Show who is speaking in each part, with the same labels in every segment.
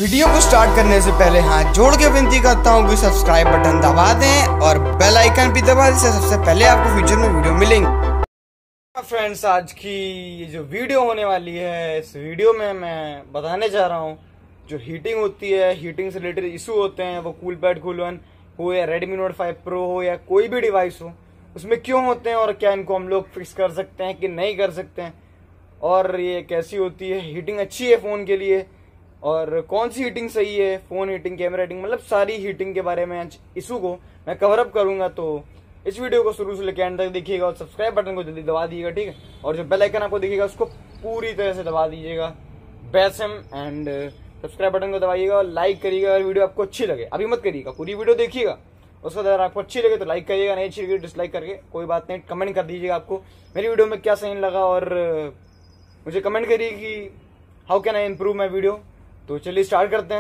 Speaker 1: Video को start करने से पहले हाथ जोड़ के विनती करता हूँ कि सब्सक्राइब बटन दबा दें और बेल आइकन भी दबा दें, सबसे पहले आपको फ्यूचर में वीडियो मिलेंगे। फ्रेंड्स, आज की ये जो वीडियो होने वाली है, इस वीडियो में मैं बताने जा रहा हूँ जो हीटिंग होती है, हीटिंग से रिलेटेड इशू होते हैं, वो कूलपैड कूल 1 हो या Redmi Note 5 Pro हो या कोई भी डिवाइस हो, उसमें क्यों होते हैं और क्या इनको हम लोग फिक्स कर सकते हैं कि नहीं कर सकते हैं, और ये कैसी होती है, हीटिंग अच्छी है फ़ोन के लिए और कौन सी हीटिंग सही है, फ़ोन हीटिंग, कैमरा हीटिंग, मतलब सारी हीटिंग के बारे में इशू को मैं कवर अप करूंगा। तो इस वीडियो को शुरू से लेकर एंड तक देखिएगा और सब्सक्राइब बटन को जल्दी दबा दीजिएगा, ठीक है। और जो बेल आइकन आपको दिखेगा उसको पूरी तरह से दबा दीजिएगा, बेसम एंड सब्सक्राइब बटन को दबाइएगा और लाइक करिएगा अगर वीडियो आपको अच्छी लगे। अभी मत करिएगा, पूरी वीडियो देखिएगा, उसके बाद अगर आपको अच्छी लगे तो लाइक करिएगा, नहीं अच्छी लगे डिसलाइक करके कोई बात नहीं, कमेंट कर दीजिएगा आपको मेरी वीडियो में क्या सही लगा और मुझे कमेंट करिए कि how can I improve my video. तो चलिए स्टार्ट करते हैं।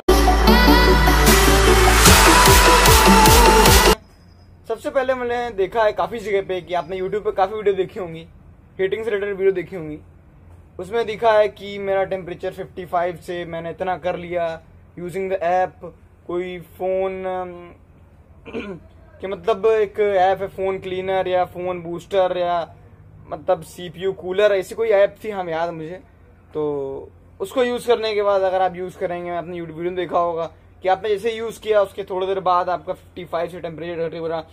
Speaker 1: सबसे पहले मैंने देखा है काफी जगह पे कि आपने YouTube पे काफी वीडियो देखी होंगी, हीटिंग से रिलेटेड वीडियो देखी होंगी। उसमें दिखा है कि मेरा टेम्परेचर 55 से मैंने इतना कर लिया यूजिंग द ऐप, कोई फोन कि मतलब एक ऐप है फोन क्लीनर या फोन बूस्टर या मतलब CPU कूलर, ऐसी कोई ऐप थी, हम याद मुझे। तो उसको यूज करने के बाद अगर आप यूज करेंगे, आपने यूट्यूब वीडियो देखा होगा कि आपने जैसे यूज किया उसके थोड़ी देर बाद आपका 55 से टेम्परेचर घटे पूरा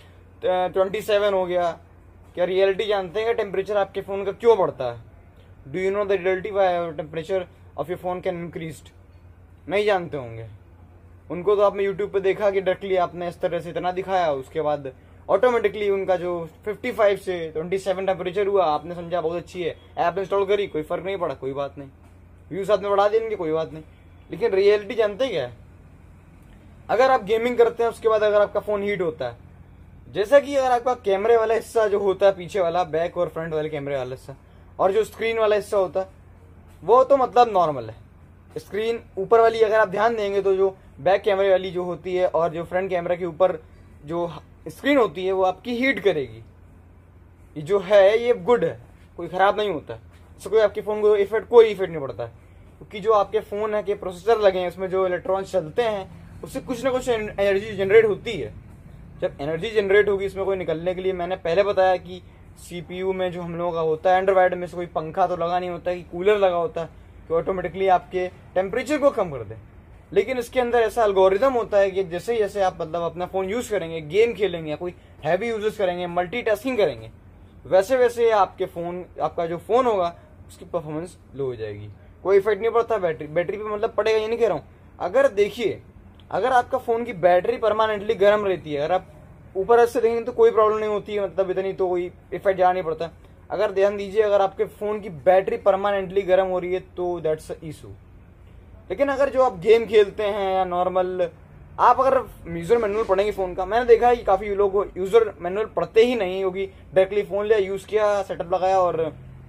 Speaker 1: 27 हो गया। क्या रियलिटी जानते हैं टेम्परेचर आपके फोन का क्यों बढ़ता है? Do you know the reality why temperature of your phone can increased? नहीं जानते होंगे, उनको तो आपने यूट्यूब पे देखा कि डायरेक्टली आपने इस तरह से इतना दिखाया, उसके बाद ऑटोमेटिकली उनका जो 55 से 27 टेम्परेचर हुआ, आपने समझा बहुत अच्छी है, ऐप इंस्टॉल करी, कोई फर्क नहीं पड़ा, कोई बात नहीं, व्यूज आपने बढ़ा देंगे, कोई बात नहीं। लेकिन रियलिटी जानते क्या है? अगर आप गेमिंग करते हैं उसके बाद अगर आपका फोन हीट होता है, जैसा कि अगर आपका कैमरे वाला हिस्सा जो होता है पीछे वाला, बैक और फ्रंट वाले कैमरे वाला हिस्सा, और जो स्क्रीन वाला हिस्सा होता है वो तो मतलब नॉर्मल है। स्क्रीन ऊपर वाली अगर आप ध्यान देंगे तो जो बैक कैमरे वाली जो होती है और जो फ्रंट कैमरा के ऊपर जो स्क्रीन होती है वो आपकी हीट करेगी। ये जो है ये गुड है, कोई खराब नहीं होता है, इससे कोई आपके फोन को कोई इफेक्ट नहीं पड़ता है, क्योंकि जो आपके फोन है के प्रोसेसर लगे हैं उसमें जो इलेक्ट्रॉन्स चलते हैं उससे कुछ ना कुछ एनर्जी जनरेट होती है। जब एनर्जी जनरेट होगी इसमें कोई निकलने के लिए, मैंने पहले बताया कि CPU में जो हम लोगों का होता है एंड्रॉइड में से कोई पंखा तो लगा नहीं होता है कि कूलर लगा होता है कि ऑटोमेटिकली आपके टेम्परेचर को कम कर दे। लेकिन इसके अंदर ऐसा एल्गोरिदम होता है कि जैसे जैसे आप मतलब अपना फोन यूज करेंगे, गेम खेलेंगे या कोई हैवी यूजेस करेंगे, मल्टीटास्किंग करेंगे, वैसे वैसे आपका जो फोन होगा उसकी परफॉर्मेंस लो हो जाएगी। कोई इफेक्ट नहीं पड़ता बैटरी पे, मतलब पड़ेगा ये नहीं कह रहा हूँ। अगर देखिए, अगर आपका फोन की बैटरी परमानेंटली गर्म रहती है, अगर आप ऊपर से देखेंगे तो कोई प्रॉब्लम नहीं होती है, मतलब इतनी तो कोई इफेक्ट ज़्यादा नहीं पड़ता। अगर ध्यान दीजिए, अगर आपके फोन की बैटरी परमानेंटली गर्म हो रही है तो दैट्स इशू। लेकिन अगर जो आप गेम खेलते हैं या नॉर्मल आप अगर यूजर मैनुअल पढ़ेंगे फोन का, मैंने देखा है कि काफी लोग यूजर मैनुअल पढ़ते ही नहीं, क्योंकि डायरेक्टली फोन लिया, यूज किया, सेटअप लगाया और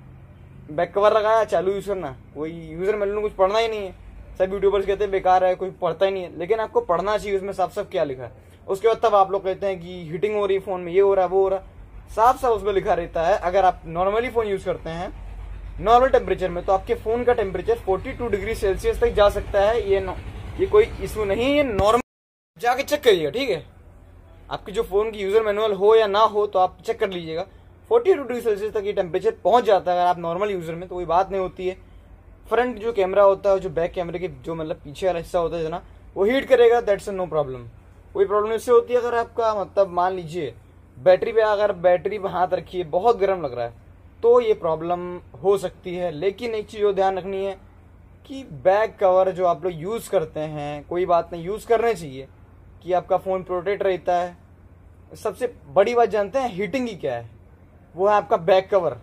Speaker 1: बैक कवर लगाया, चालू यूज करना, कोई यूजर मैनुअल कुछ पढ़ना ही नहीं है। सब यूट्यूबर्स कहते हैं बेकार है, कोई पढ़ता ही नहीं है, लेकिन आपको पढ़ना चाहिए, उसमें साफ साफ क्या लिखा है। उसके बाद तब आप लोग कहते हैं कि हीटिंग हो रही है फोन में, ये हो रहा है वो हो रहा है, साफ साफ उसमें लिखा रहता है। अगर आप नॉर्मली फोन यूज करते हैं नॉर्मल टेम्परेचर में तो आपके फोन का टेम्परेचर 42 डिग्री सेल्सियस तक जा सकता है। ये कोई इशू नहीं है, ये नॉर्मल, जाके चेक करिएगा, ठीक है। आपकी जो फोन की यूजर मैनुअल हो या ना हो तो आप चेक कर लीजिएगा, 42 डिग्री सेल्सियस तक ये टेम्परेचर पहुंच जाता है अगर आप नॉर्मल यूजर में, तो कोई बात नहीं होती है। फ्रंट जो कैमरा होता है, जो बैक कैमरे के जो मतलब पीछे वाला हिस्सा होता है ना, वो हीट करेगा, दैट्स नो प्रॉब्लम, कोई प्रॉब्लम इससे होती है। अगर आपका मतलब मान लीजिए बैटरी पे, अगर बैटरी पे हाथ रखिए बहुत गर्म लग रहा है तो ये प्रॉब्लम हो सकती है। लेकिन एक चीज ध्यान रखनी है कि बैक कवर जो आप लोग यूज करते हैं, कोई बात नहीं, यूज करने चाहिए कि आपका फोन प्रोटेक्ट रहता है। सबसे बड़ी बात जानते हैं हीटिंग की क्या है? वो है आपका बैक कवर।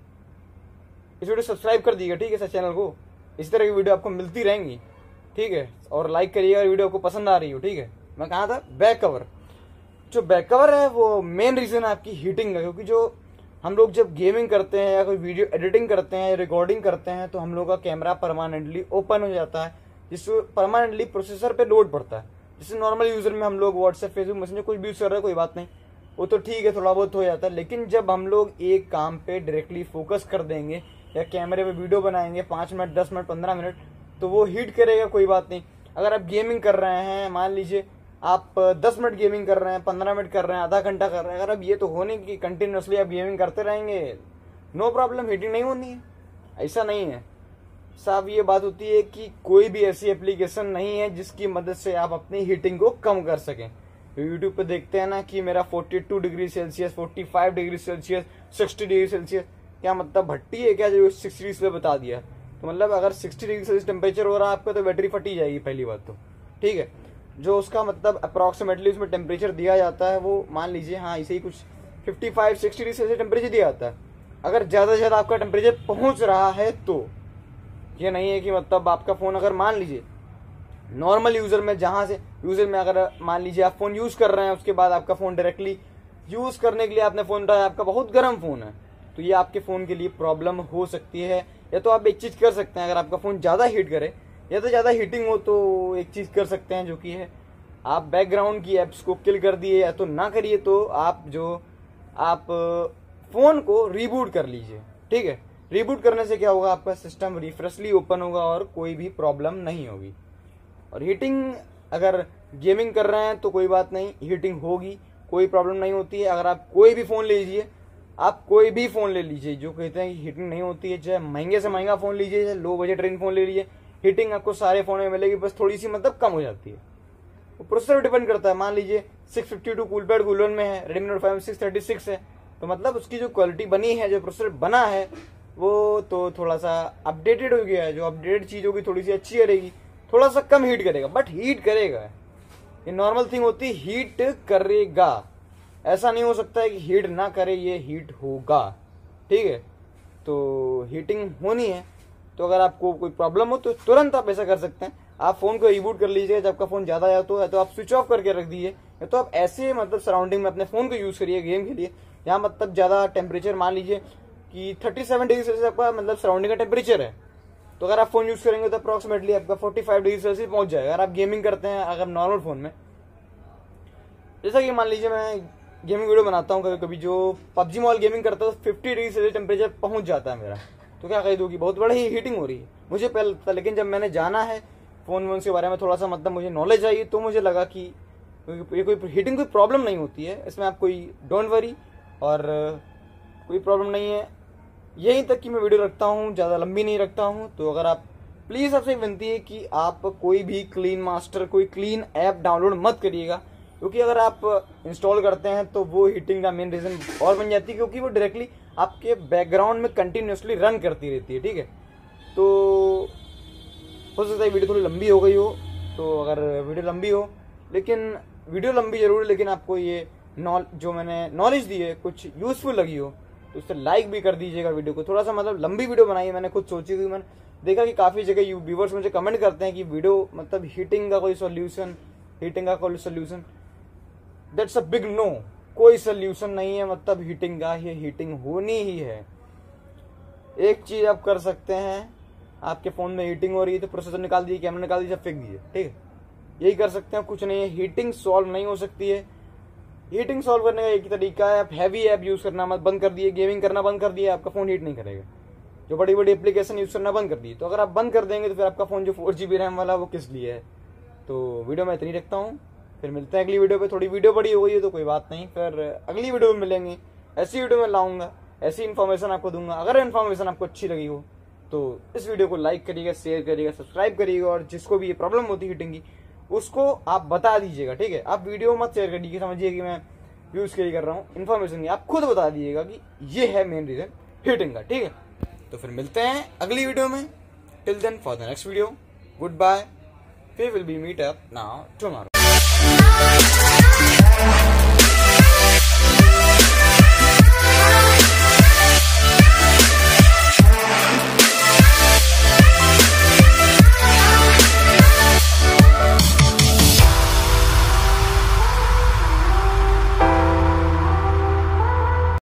Speaker 1: इस वीडियो सब्सक्राइब कर दीजिएगा, ठीक है सर, चैनल को, इस तरह की वीडियो आपको मिलती रहेंगी, ठीक है। और लाइक करिएगा वीडियो को पसंद आ रही हो, ठीक है। मैं कहा था बैक कवर, जो बैक कवर है वो मेन रीजन है आपकी हीटिंग का, क्योंकि जो हम लोग जब गेमिंग करते हैं या कोई वीडियो एडिटिंग करते हैं या रिकॉर्डिंग करते हैं तो हम लोग का कैमरा परमानेंटली ओपन हो जाता है, जिससे परमानेंटली प्रोसेसर पे लोड पड़ता है। जैसे नॉर्मल यूजर में हम लोग व्हाट्सएप, फेसबुक, मैसेंजर कुछ भी यूज कर रहे हैं, कोई बात नहीं, वो तो ठीक है, थोड़ा बहुत हो जाता है। लेकिन जब हम लोग एक काम पे डायरेक्टली फोकस कर देंगे या कैमरे पे वीडियो बनाएंगे 5 मिनट, 10 मिनट, 15 मिनट, तो वो हीट करेगा, कोई बात नहीं। अगर आप गेमिंग कर रहे हैं, मान लीजिए आप 10 मिनट गेमिंग कर रहे हैं, 15 मिनट कर रहे हैं, आधा घंटा कर रहे हैं, अगर अब ये तो होने की कंटिन्यूसली आप गेमिंग करते रहेंगे, नो प्रॉब्लम, हीटिंग नहीं होनी है। ऐसा नहीं है साहब। ये बात होती है कि कोई भी ऐसी एप्लीकेशन नहीं है जिसकी मदद से आप अपनी हीटिंग को कम कर सकें। यूट्यूब पे देखते हैं ना कि मेरा 42 degree Celsius, 45 degree Celsius, 60 degree Celsius, क्या मतलब भट्टी है क्या जो 6 डिग्री से बता दिया? तो मतलब अगर 60 डिग्री सेल्सियस टेम्परेचर हो रहा है आपका तो बैटरी फटी जाएगी पहली बात तो, ठीक है। जो उसका मतलब अप्रॉक्सीमेटली उसमें टेम्परेचर दिया जाता है वो मान लीजिए हाँ इसे ही कुछ 55-60 डिग्री सेल्सियस टेम्परेचर दिया जाता है। अगर ज़्यादा से ज़्यादा आपका टेम्परेचर पहुंच रहा है तो ये नहीं है कि मतलब आपका फ़ोन अगर मान लीजिए नॉर्मल यूज़र में जहाँ से यूज़र में अगर मान लीजिए आप फ़ोन यूज़ कर रहे हैं, उसके बाद आपका फ़ोन डायरेक्टली यूज़ करने के लिए आपने फ़ोन उठाया, आपका बहुत गर्म फ़ोन है, तो ये आपके फ़ोन के लिए प्रॉब्लम हो सकती है। या तो आप एक चीज़ कर सकते हैं, अगर आपका फ़ोन ज़्यादा हीट करे या तो ज़्यादा हीटिंग हो तो एक चीज़ कर सकते हैं जो कि है आप बैकग्राउंड की ऐप्स को किल कर दिए, या तो ना करिए तो आप फ़ोन को रीबूट कर लीजिए, ठीक है। रीबूट करने से क्या होगा, आपका सिस्टम रिफ्रेशली ओपन होगा और कोई भी प्रॉब्लम नहीं होगी। और हीटिंग अगर गेमिंग कर रहे हैं तो कोई बात नहीं, हीटिंग होगी, कोई प्रॉब्लम नहीं होती है। अगर आप कोई भी फ़ोन लीजिए, आप कोई भी फ़ोन ले लीजिए जो कहते हैं कि हीटिंग नहीं होती है, चाहे महंगे से महंगा फ़ोन लीजिए, चाहे लो बजट रेंज फ़ोन ले लीजिए, हीटिंग आपको सारे फ़ोन में मिलेगी, बस थोड़ी सी मतलब कम हो जाती है। वो प्रोसेसर डिपेंड करता है। मान लीजिए 652 कूलपैड कूल में है, Redmi Note 5 636 है, तो मतलब उसकी जो क्वालिटी बनी है, जो प्रोसेसर बना है वो तो थोड़ा सा अपडेटेड हो गया है। जो अपडेटेड चीज़ होगी थोड़ी सी अच्छी रहेगी, थोड़ा सा कम हीट करेगा, बट हीट करेगा। ये नॉर्मल थिंग होती है, हीट करेगा। ऐसा नहीं हो सकता है कि हीट ना करे, ये हीट होगा, ठीक है। तो हीटिंग होनी है, तो अगर आपको कोई प्रॉब्लम हो तो तुरंत आप ऐसा कर सकते हैं, आप फ़ोन को रीबूट कर लीजिए। जब आपका फ़ोन ज़्यादा जाता है तो आप स्विच ऑफ करके रख दीजिए, या तो आप ऐसे मतलब सराउंडिंग में अपने फ़ोन को यूज़ करिए गेम के लिए, यहाँ मतलब ज़्यादा टेम्परेचर मान लीजिए कि 37 डिग्री सेल्सियस आपका मतलब सराउंडिंग का टेम्परेचर है, तो अगर आप फ़ोन यूज़ करेंगे तो अप्रॉक्सीमेटली आपका 45 डिग्री सेल्सियस पहुँच जाएगा। अगर आप गेमिंग करते हैं, अगर नॉर्मल फ़ोन में, जैसा कि मान लीजिए मैं गेमिंग वीडियो बनाता हूँ कभी कभी, जो पबजी मॉल गेमिंग करता है तो 50 डिग्री सेल्सियस टेम्परेचर पहुँच जाता है मेरा, तो क्या कह दूँ कि बहुत बड़ी हीटिंग हो रही है। मुझे पहले लगता, लेकिन जब मैंने जाना है फ़ोन वोन के बारे में थोड़ा सा मतलब मुझे नॉलेज आई, तो मुझे लगा कि ये कोई हीटिंग कोई प्रॉब्लम नहीं होती है, इसमें आप कोई डोंट वरी, और कोई प्रॉब्लम नहीं है। यहीं तक कि मैं वीडियो रखता हूँ, ज़्यादा लंबी नहीं रखता हूँ। तो अगर आप प्लीज़ आपसे विनती है कि आप कोई भी क्लीन मास्टर, कोई क्लीन ऐप डाउनलोड मत करिएगा, क्योंकि अगर आप इंस्टॉल करते हैं तो वो हीटिंग का मेन रीज़न और बन जाती है, क्योंकि वो डायरेक्टली आपके बैकग्राउंड में कंटिन्यूसली रन करती रहती है, ठीक है। तो हो सकता है वीडियो थोड़ी लंबी हो गई हो, तो अगर वीडियो लंबी हो, लेकिन वीडियो लंबी जरूर है, लेकिन आपको ये जो मैंने नॉलेज दी है कुछ यूज़फुल लगी हो तो उससे लाइक भी कर दीजिएगा वीडियो को। थोड़ा सा मतलब लंबी वीडियो बनाई है, मैंने खुद सोची हुई, मैंने देखा कि काफ़ी जगह व्यूवर्स मुझे कमेंट करते हैं कि वीडियो मतलब हीटिंग का कोई solution, that's a big no. कोई सोल्यूशन नहीं है मतलब हीटिंग का, ये हीटिंग होनी ही है। एक चीज़ आप कर सकते हैं, आपके फ़ोन में हीटिंग हो रही है तो प्रोसेसर निकाल दीजिए, कैमरा निकाल दीजिए, फेंक दीजिए, ठीक है। यही कर सकते हैं, कुछ नहीं है। हीटिंग सॉल्व नहीं हो सकती है। हीटिंग सॉल्व करने का एक ही तरीका है, आप हैवी ऐप यूज़ करना मत बंद कर दिए, गेमिंग करना बंद कर दिए, आपका फ़ोन हीट नहीं करेगा। जो बड़ी बड़ी एप्लीकेशन यूज़ करना बंद कर दिए, तो अगर आप बंद कर देंगे तो फिर आपका फ़ोन जो 4GB रैम वाला वो किस लिए है। तो वीडियो मैं इतनी रखता हूँ, फिर मिलते हैं अगली वीडियो पे। थोड़ी वीडियो बड़ी हो गई है तो कोई बात नहीं, फिर अगली वीडियो में मिलेंगे। ऐसी वीडियो में लाऊंगा, ऐसी इन्फॉर्मेशन आपको दूंगा। अगर इन्फॉर्मेशन आपको अच्छी लगी हो तो इस वीडियो को लाइक करिएगा, शेयर करिएगा, सब्सक्राइब करिएगा, और जिसको भी ये प्रॉब्लम होती है हीटिंग की उसको आप बता दीजिएगा, ठीक है। आप वीडियो मत शेयर कर दीजिए, समझिए कि मैं यूज़ के लिए कर रहा हूँ इन्फॉर्मेशन की, आप खुद बता दीजिएगा कि ये है मेन रीज़न हीटिंग का, ठीक है। तो फिर मिलते हैं अगली वीडियो में। Till then, for the next video, good bye. We will be meet up now tomorrow.